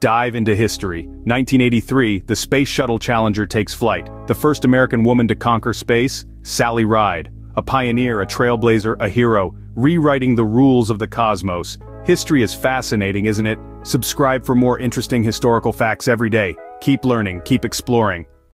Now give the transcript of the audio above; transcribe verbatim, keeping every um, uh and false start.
dive into history. nineteen eighty-three, the Space Shuttle Challenger takes flight. The first American woman to conquer space, Sally Ride. A pioneer, a trailblazer, a hero, rewriting the rules of the cosmos. History is fascinating, isn't it? Subscribe for more interesting historical facts every day. Keep learning, keep exploring.